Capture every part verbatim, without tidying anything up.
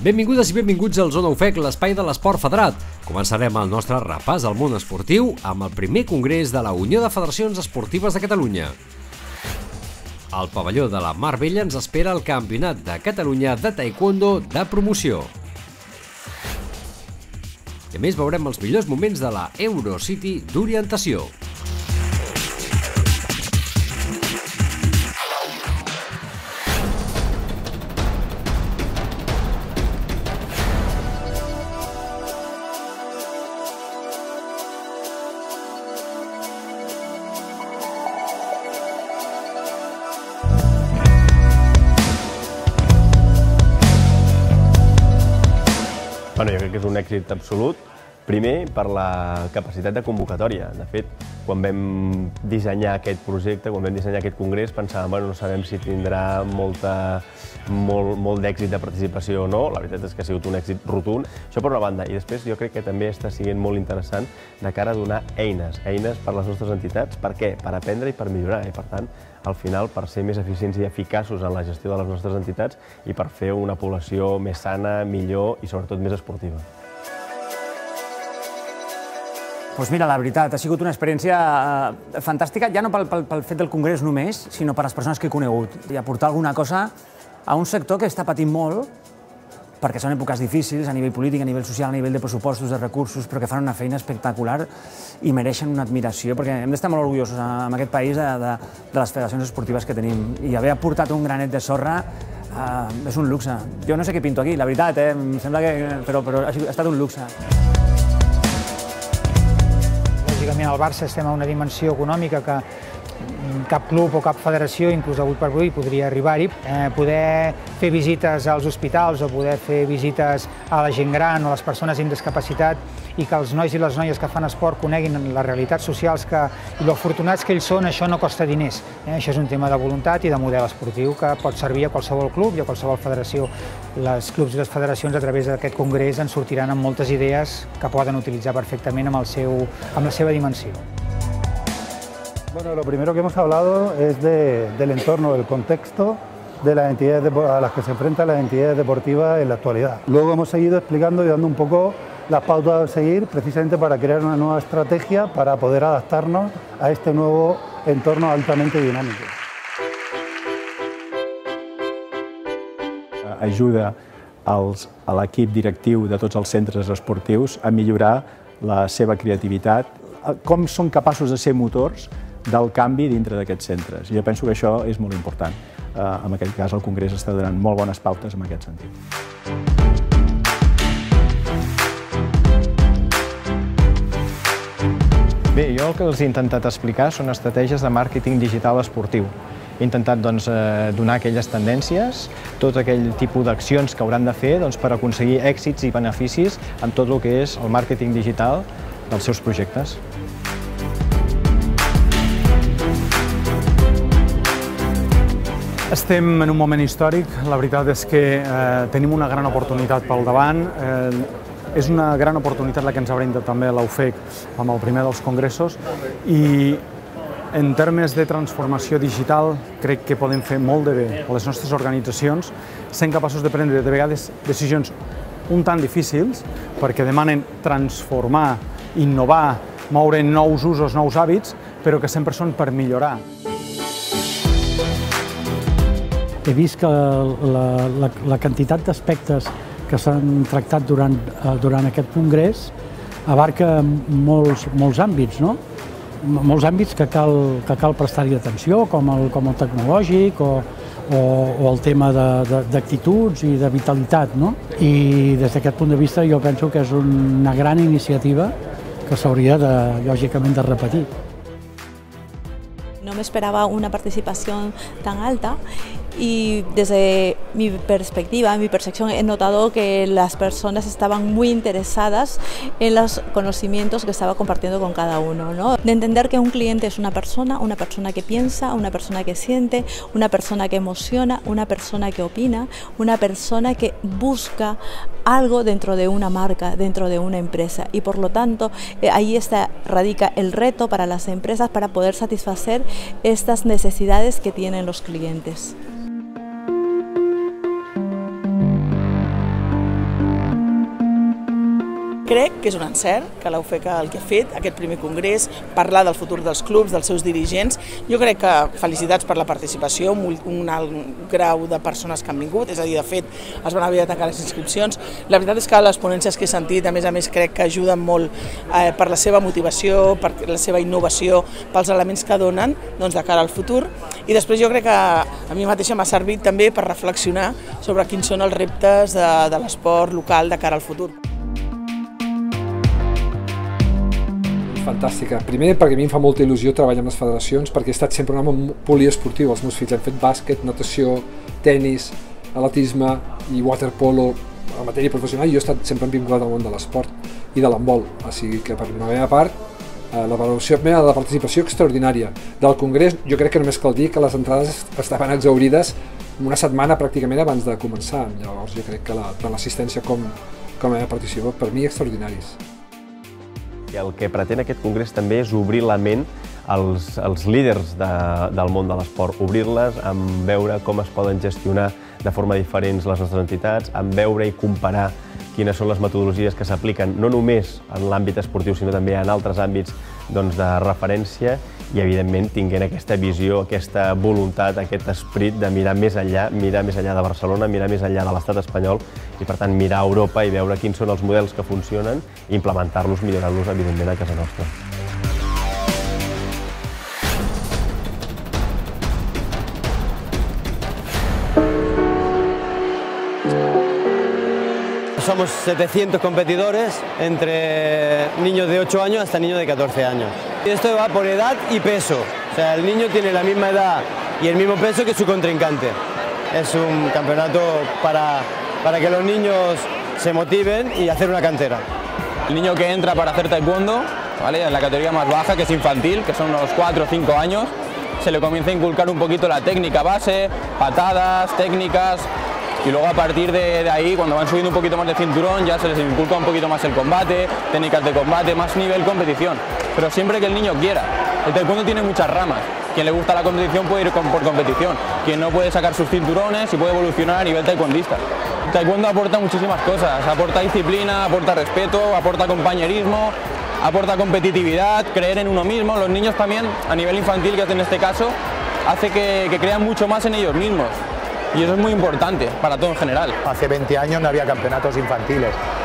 Benvingudes i benvinguts al Zona U F E C, l'espai de l'esport federat. Començarem el nostre repàs al món esportiu amb el primer congrés de la Unió de Federacions Esportives de Catalunya. Al pavelló de la Mar Bella ens espera el Campionat de Catalunya de Taekwondo de promoció. I a més veurem els millors moments de la Eurocity d'orientació. Bueno, jo crec que és un èxit absolut, primer per la capacitat de convocatòria. De fet, quan vam dissenyar aquest projecte, quan vam dissenyar aquest congrés, pensàvem, bueno, no sabem si tindrà molta, molt, molt d'èxit de participació o no. La veritat és que ha sigut un èxit rotund. Això per una banda. I després jo crec que també està sent molt interessant de cara a donar eines, eines per a les nostres entitats. Per què? Per aprendre i per millorar. I per tant, al final, per ser més eficients i eficaços en la gestió de les nostres entitats i per fer una població més sana, millor i sobretot més esportiva. Doncs mira, la veritat, ha sigut una experiència fantàstica, ja no pel, pel, pel fet del congrés només, sinó per les persones que he conegut. I aportar alguna cosa a un sector que està patint molt, perquè són èpoques difícils a nivell polític, a nivell social, a nivell de pressupostos, de recursos, però que fan una feina espectacular i mereixen una admiració, perquè hem d'estar molt orgullosos en aquest país de, de, de les federacions esportives que tenim. I haver aportat un granet de sorra eh, és un luxe. Jo no sé què pinto aquí, la veritat, eh? Em sembla que, però, però ha estat un luxe. Lògicament, al Barça estem a una dimensió econòmica que cap club o cap federació, inclús avui per avui, podria arribar-hi. Eh, poder fer visites als hospitals o poder fer visites a la gent gran o a les persones amb discapacitat i que els nois i les noies que fan esport coneguin les realitats socials que, i lo afortunats que ells són, això no costa diners. Eh? Això és un tema de voluntat i de model esportiu que pot servir a qualsevol club i a qualsevol federació. Les clubs i les federacions, a través d'aquest congrés, ens sortiran amb moltes idees que poden utilitzar perfectament amb, el seu, amb la seva dimensió. Bueno, lo primero que hemos hablado es de, del entorno, del contexto de las entidades a las que se enfrentan las entidades deportivas en la actualidad. Luego hemos seguido explicando y dando un poco las pautas a seguir precisamente para crear una nueva estrategia para poder adaptarnos a este nuevo entorno altamente dinámico. Ajuda als, a l'equip directiu de tots els centres esportius a millorar la seva creativitat, com són capaços de ser motors del canvi dintre d'aquests centres. Jo penso que això és molt important. En aquest cas, el Congrés està donant molt bones pautes en aquest sentit. Bé, jo el que els he intentat explicar són estratègies de màrqueting digital esportiu. He intentat doncs, donar aquelles tendències, tot aquell tipus d'accions que hauran de fer doncs, per aconseguir èxits i beneficis en tot el que és el màrqueting digital dels seus projectes. Estem en un moment històric, la veritat és que eh, tenim una gran oportunitat pel davant. Eh, és una gran oportunitat la que ens ha brindat també la U F E C amb el primer dels congressos i en termes de transformació digital crec que podem fer molt de bé a les nostres organitzacions sent capaços de prendre de vegades decisions un tant difícils perquè demanen transformar, innovar, moure nous usos, nous hàbits, però que sempre són per millorar. He vist que la, la, la quantitat d'aspectes que s'han tractat durant, durant aquest congrés abarca molts, molts àmbits, no? Molts àmbits que cal, que cal prestar-hi atenció, com el, com el tecnològic o, o, o el tema d'actituds i de vitalitat, no? I des d'aquest punt de vista jo penso que és una gran iniciativa que s'hauria, de, lògicament, de repetir. No me esperaba una participación tan alta y desde mi perspectiva, mi percepción, he notado que las personas estaban muy interesadas en los conocimientos que estaba compartiendo con cada uno, ¿no? De entender que un cliente es una persona, una persona que piensa, una persona que siente, una persona que emociona, una persona que opina, una persona que busca algo dentro de una marca, dentro de una empresa, y por lo tanto eh, ahí está, radica el reto para las empresas para poder satisfacer estas necesidades que tienen los clientes. Crec que és un encert que la U F E C el que ha fet, aquest primer congrés, parlar del futur dels clubs, dels seus dirigents. Jo crec que felicitats per la participació, un alt grau de persones que han vingut, és a dir, de fet, es van haver de tancar les inscripcions. La veritat és que les ponències que he sentit, a més a més, crec que ajuden molt eh, per la seva motivació, per la seva innovació, pels elements que donen doncs, de cara al futur. I després jo crec que a mi mateixa m'ha servit també per reflexionar sobre quins són els reptes de, de l'esport local de cara al futur. Fantàstica. Primer, perquè a mi em fa molta il·lusió treballar amb les federacions, perquè he estat sempre un home poliesportiu. Els meus fills han fet bàsquet, natació, tennis, atletisme i waterpolo a matèria professional, i jo he estat sempre vinculat al món de l'esport i de l'handbol. O sigui que per la meva part, la valoració meva de participació extraordinària. Del congrés, jo crec que només cal dir que les entrades estaven exhaurides una setmana pràcticament abans de començar. Llavors jo crec que tant l'assistència com la meva participació per mi extraordinaris. I el que pretén aquest congrés també és obrir la ment als, als líders de, del món de l'esport, obrir-les en veure com es poden gestionar de forma diferent les nostres entitats, en veure i comparar quines són les metodologies que s'apliquen no només en l'àmbit esportiu, sinó també en altres àmbits doncs, de referència i, evidentment, tinguent aquesta visió, aquesta voluntat, aquest esperit de mirar més enllà, mirar més enllà de Barcelona, mirar més enllà de l'estat espanyol i, per tant, mirar a Europa i veure quins són els models que funcionen i implementar-los, millorar-los, evidentment, a casa nostra. Somos setecientos competidores, entre niños de ocho años hasta niños de catorce años. Y esto va por edad y peso. O sea, el niño tiene la misma edad y el mismo peso que su contrincante. Es un campeonato para, para que los niños se motiven y hacer una cantera. El niño que entra para hacer taekwondo, ¿vale?, en la categoría más baja, que es infantil, que son unos cuatro o cinco años, se le comienza a inculcar un poquito la técnica base, patadas, técnicas. Y luego a partir de, de ahí, cuando van subiendo un poquito más de cinturón, ya se les inculca un poquito más el combate, técnicas de combate, más nivel competición. Pero siempre que el niño quiera. El taekwondo tiene muchas ramas. Quien le gusta la competición puede ir con, por competición. Quien no puede sacar sus cinturones y puede evolucionar a nivel taekwondista. El taekwondo aporta muchísimas cosas. Aporta disciplina, aporta respeto, aporta compañerismo, aporta competitividad, creer en uno mismo. Los niños también, a nivel infantil, que es en este caso, hace que, que crean mucho más en ellos mismos. Y eso es muy importante para todo en general. Hace veinte años no había campeonatos infantiles.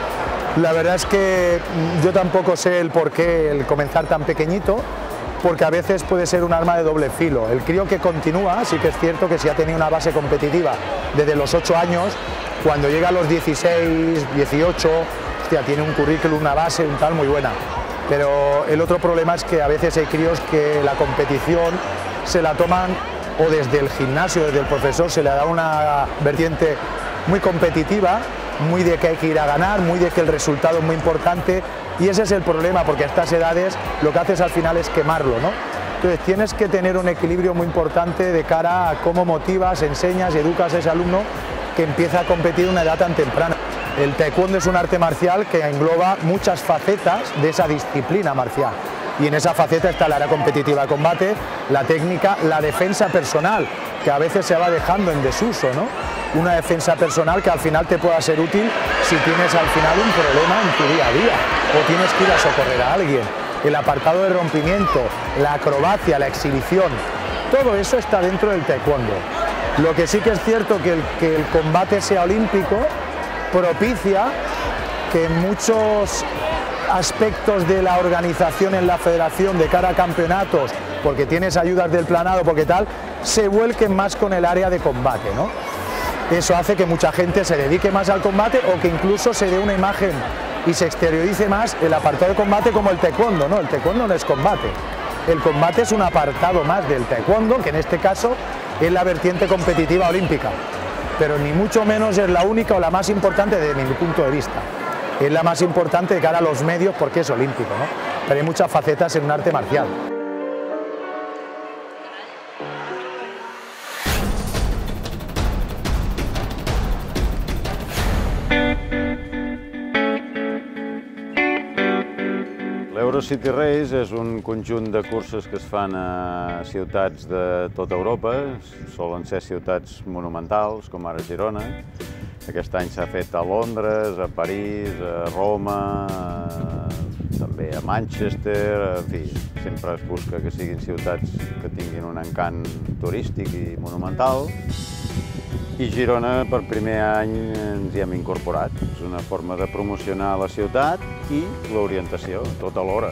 La verdad es que yo tampoco sé el por qué el comenzar tan pequeñito, porque a veces puede ser un arma de doble filo. El crío que continúa, sí que es cierto que si ha tenido una base competitiva desde los ocho años, cuando llega a los dieciséis, dieciocho, hostia, tiene un currículum, una base, un tal muy buena. Pero el otro problema es que a veces hay críos que la competición se la toman o desde el gimnasio, desde el profesor, se le da una vertiente muy competitiva, muy de que hay que ir a ganar, muy de que el resultado es muy importante, y ese es el problema, porque a estas edades lo que haces al final es quemarlo, ¿no? Entonces tienes que tener un equilibrio muy importante de cara a cómo motivas, enseñas y educas a ese alumno que empieza a competir a una edad tan temprana. El taekwondo es un arte marcial que engloba muchas facetas de esa disciplina marcial. Y en esa faceta está el área competitiva de combate, la técnica, la defensa personal, que a veces se va dejando en desuso, ¿no? Una defensa personal que al final te pueda ser útil si tienes al final un problema en tu día a día o tienes que ir a socorrer a alguien. El apartado de rompimiento, la acrobacia, la exhibición, todo eso está dentro del taekwondo. Lo que sí que es cierto que el, que el combate sea olímpico propicia que muchos aspectos de la organización en la federación de cara a campeonatos, porque tienes ayudas del planado, porque tal, se vuelquen más con el área de combate, ¿no? Eso hace que mucha gente se dedique más al combate o que incluso se dé una imagen y se exteriorice más el apartado de combate como el taekwondo, ¿no? El taekwondo no es combate, el combate es un apartado más del taekwondo, que en este caso es la vertiente competitiva olímpica, pero ni mucho menos es la única o la más importante desde mi punto de vista. Es la más importante de cara a los medios porque es olímpico, ¿no? Pero hay muchas facetas en un arte marcial. l'Eurocity Race és un conjunt de curses que es fan a ciutats de tota Europa, solen ser ciutats monumentals, com ara Girona, Aquest any s'ha fet a Londres, a París, a Roma, també a Manchester, en fi, sempre es busca que siguin ciutats que tinguin un encant turístic i monumental. I Girona, per primer any, ens hi hem incorporat. És una forma de promocionar la ciutat i l'orientació, tot alhora.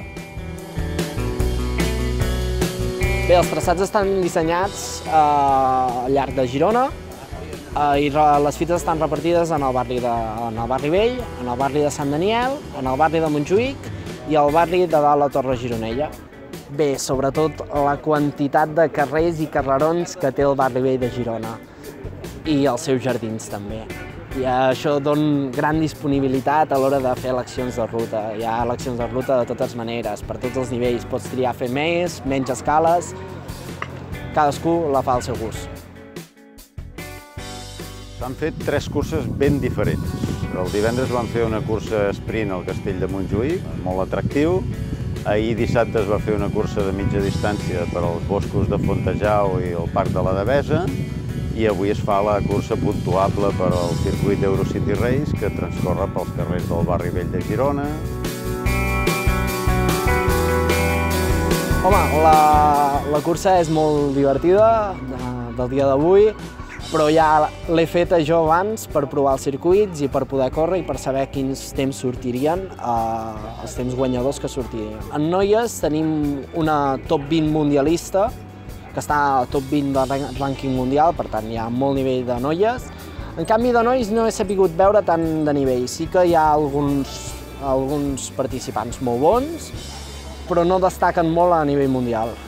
Bé, els traçats estan dissenyats al llarg de Girona i les fites estan repartides en el barri vell, en el barri de Sant Daniel, en el barri de Montjuïc i el barri de dalt la Torre Gironella. Bé, sobretot la quantitat de carrers i carrerons que té el barri vell de Girona i els seus jardins també. I això dona gran disponibilitat a l'hora de fer eleccions de ruta. Hi ha eleccions de ruta de totes maneres, per tots els nivells. Pots triar fer més, menys escales, cadascú la fa al seu gust. S'han fet tres curses ben diferents. El divendres vam fer una cursa sprint al Castell de Montjuïc, molt atractiu. Ahir dissabte es va fer una cursa de mitja distància per als boscos de Fontejau i el Parc de la Devesa, i avui es fa la cursa puntuable per al circuit Eurocity Race, que transcorre pels carrers del barri vell de Girona. Home, la, la cursa és molt divertida del dia d'avui, però ja l'he feta jo abans per provar els circuits i per poder córrer i per saber quins temps sortirien, eh, els temps guanyadors que sortirien. En noies tenim una top vint mundialista, que està al top vint del rànquing mundial, per tant hi ha molt nivell de noies. En canvi de nois no he sabut veure tant de nivell. Sí que hi ha alguns, alguns participants molt bons, però no destaquen molt a nivell mundial.